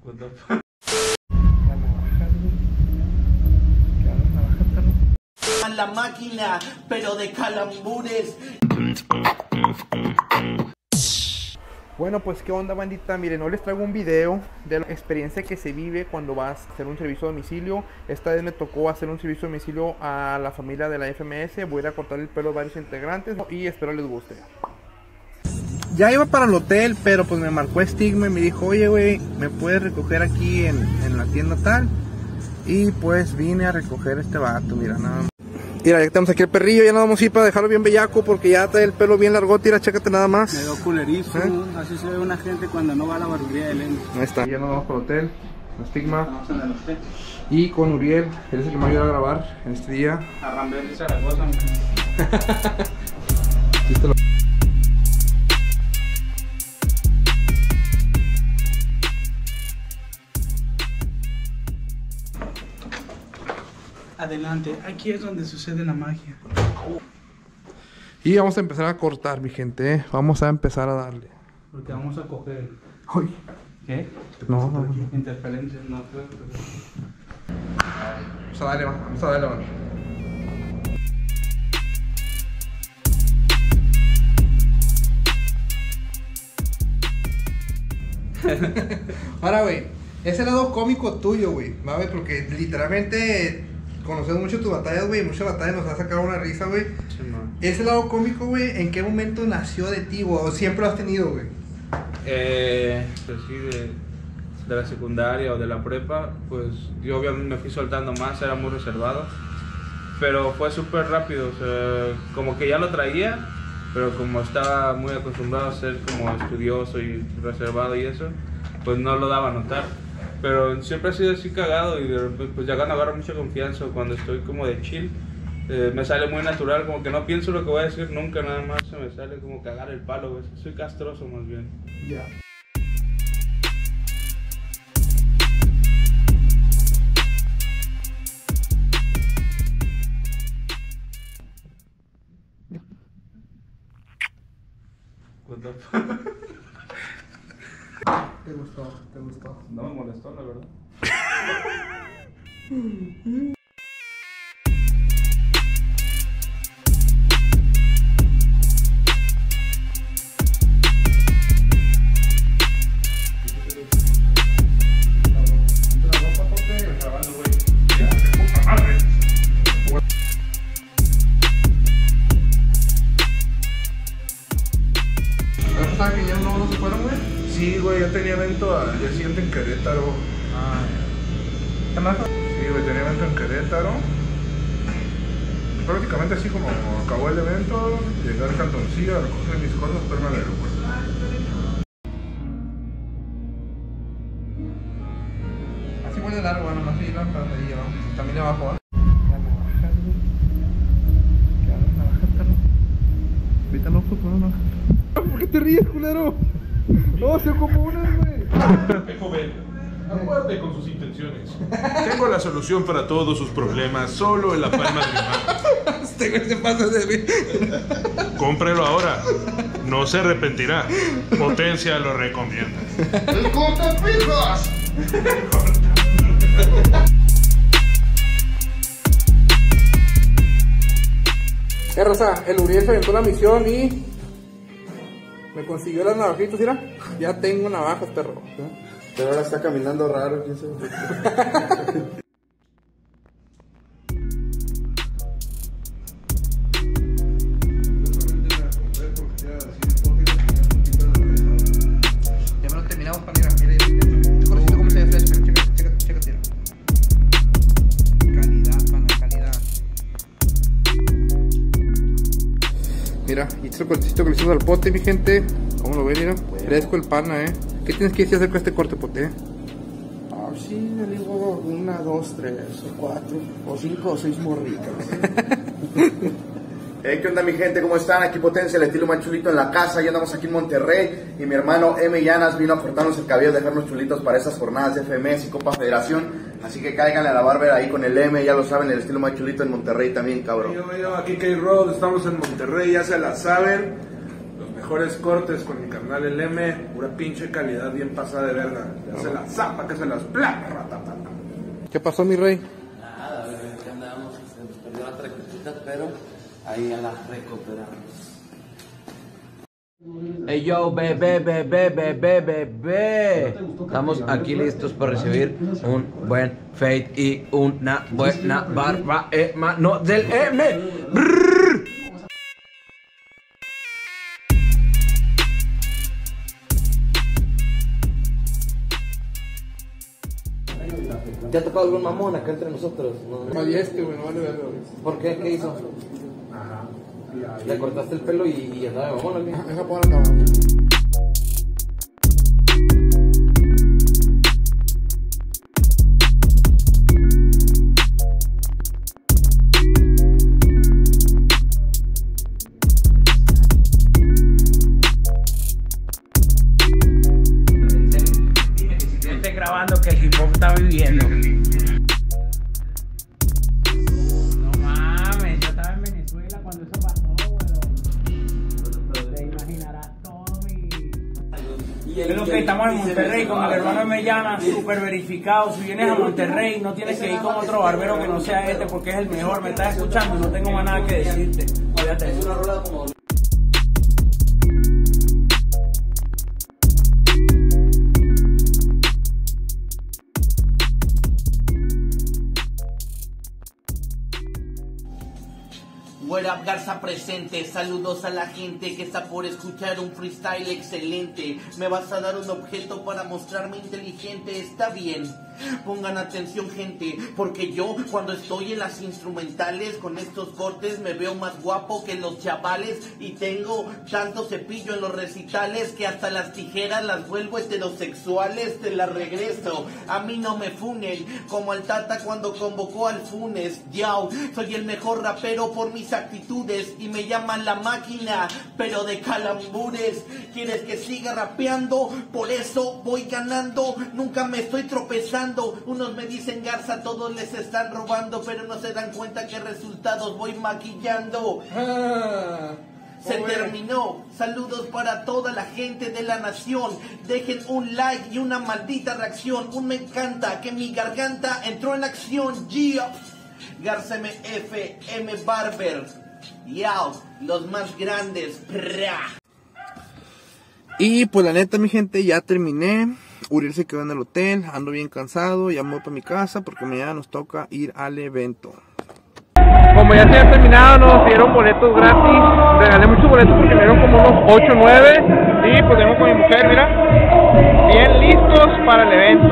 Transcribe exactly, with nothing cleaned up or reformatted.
A la máquina, pero de calambures. Bueno, pues qué onda, bandita. Miren, hoy les traigo un video de la experiencia que se vive cuando vas a hacer un servicio a domicilio. Esta vez me tocó hacer un servicio a domicilio a la familia de la F M S. Voy a ir a cortar el pelo a varios integrantes y espero les guste. Ya iba para el hotel, pero pues me marcó Stigma y me dijo, oye, güey, ¿me puedes recoger aquí en, en la tienda tal? Y pues vine a recoger este vato, mira, nada más. Mira, ya tenemos aquí el perrillo, ya nos vamos a ir para dejarlo bien bellaco porque ya trae el pelo bien largo, tira, chécate nada más. Me dio culerizo, ¿eh? Así se ve una gente cuando no va a la barbería de Elena. Ahí está. Ya nos vamos para el hotel, con Stigma. Vamos en el hotel. Y con Uriel, él es el que me ayuda a grabar en este día. A Rambert y Zaragoza. Listo. Adelante, aquí es donde sucede la magia. Y vamos a empezar a cortar, mi gente, ¿eh? Vamos a empezar a darle. Porque vamos a coger. Uy. ¿Qué? No, no, no. Interferencias, no creo. Vamos a darle, vamos a darle, mano. Ahora, güey, ese lado cómico tuyo, güey, va, güey, porque literalmente conoces mucho tus batallas, güey, muchas batallas nos ha sacado una risa, güey. Sí, ese lado cómico, güey, ¿en qué momento nació de ti, güey? ¿O siempre lo has tenido, güey? Eh, pues sí, de, de la secundaria o de la prepa, pues yo obviamente me fui soltando más, era muy reservado, pero fue súper rápido, o sea, como que ya lo traía, pero como estaba muy acostumbrado a ser como estudioso y reservado y eso, pues no lo daba a notar. Pero siempre he sido así cagado y de repente, pues ya cuando agarro mucha confianza, cuando estoy como de chill, eh, me sale muy natural, como que no pienso lo que voy a decir nunca, nada más se me sale como cagar el palo, güey. Soy castroso más bien. Ya. ¿Te gustó? ¿Te gustó? No me molestó, la verdad. ¿Sabes que ya no, no se fueron, güey? Sí, güey, yo tenía evento al día siguiente en Querétaro. Ah, ¿qué más? Sí, güey, tenía evento en Querétaro. Prácticamente así como acabó el evento, llegué al cantoncillo a recoger mis cosas, pero me al aeropuerto. Así huele largo, bueno, nomás seguir la pasadilla, ¿no? También abajo, ¿eh? Ahorita no ocupo una. ¿Por qué te ríes, culero? No, se ocupó una, güey. Joven, aguarde con sus intenciones. Tengo la solución para todos sus problemas, solo en la palma de mi mano. Este güey se pasa de mí. Cómprelo ahora. No se arrepentirá. Potencia lo recomienda. ¡El cortapijas! Eh, raza, el Uriel se aventó la misión y me consiguió las navajitas, mira. Ya tengo navajas, perro. Pero ahora está caminando raro, quién sabe. Ya me lo terminamos para mirar, mira, mira cómo se ve fresco, chécate, chécate, chécate, mira. Calidad, pana, calidad. Mira, y este es el cortecito que le hicimos al pote, mi gente. ¿Cómo lo ven? Mira, fresco el pana, eh. ¿Qué tienes que decir acerca de este corte, pote? Ah, sí, le digo una, dos, tres, o cuatro, o cinco, o seis morritas. Hey, ¿qué onda, mi gente? ¿Cómo están? Aquí Potencia, el estilo más chulito en la casa. Ya andamos aquí en Monterrey. Y mi hermano M. Llanas vino a cortarnos el cabello, dejarnos chulitos para esas jornadas de F M S y Copa Federación. Así que cáiganle a la barbera ahí con el M. Ya lo saben, el estilo más chulito en Monterrey también, cabrón. Yo, yo, aquí K-Road, estamos en Monterrey, ya se la saben. Los mejores cortes con mi carnal el M, pura pinche calidad bien pasada de verga. Ya se las zapa, que se las bla, ratata. ¿Qué pasó, mi rey? Nada, bebé, que andábamos, se nos perdió la trequecita, pero ahí ya la recuperamos. Hey yo, bebé, bebé, bebé, bebé. Estamos aquí listos para recibir un buen fade y una buena barba, eh, mano del M. Brrr. ¿Te ha tocado algún mamón acá entre nosotros? No, No, y este, güey, no vale verga, güey. ¿Por qué? ¿Qué hizo? ¿Le cortaste el pelo y, y andaba de mamón o qué? Deja poner la cámara. Estoy grabando que el hip hop está viviendo. No mames, yo estaba en Venezuela cuando eso pasó, weón. Te imaginarás todo mi... Es lo que estamos en Monterrey con el hermano de Mellana, súper verificado. Si vienes a Monterrey no tienes que ir con otro barbero que no sea este porque es el mejor. Me estás escuchando y no tengo más nada que decirte. Cuídate. What up, Garza presente, saludos a la gente que está por escuchar un freestyle excelente. Me vas a dar un objeto para mostrarme inteligente, está bien. Pongan atención, gente, porque yo cuando estoy en las instrumentales con estos cortes me veo más guapo que los chavales y tengo tanto cepillo en los recitales que hasta las tijeras las vuelvo heterosexuales, te las regreso. A mí no me funen como al Tata cuando convocó al Funes. Yo soy el mejor rapero por mis actitudes y me llaman la máquina, pero de calambures. ¿Quieres que siga rapeando? Por eso voy ganando, nunca me estoy tropezando. Unos me dicen Garza, todos les están robando, pero no se dan cuenta que resultados voy maquillando. Ah, Se terminó. Saludos para toda la gente de la nación. Dejen un like y una maldita reacción. Un me encanta que mi garganta entró en acción. Yeah. Garza M F, M Barber. Yao, los más grandes. Prrra. Y pues la neta, mi gente, ya terminé. Uriel se quedó en el hotel, ando bien cansado, ya me voy para mi casa porque mañana nos toca ir al evento. Como ya se había terminado, nos dieron boletos gratis, regalé muchos boletos porque me dieron como unos ocho o nueve y pues vengo con mi mujer, mira, bien listos para el evento.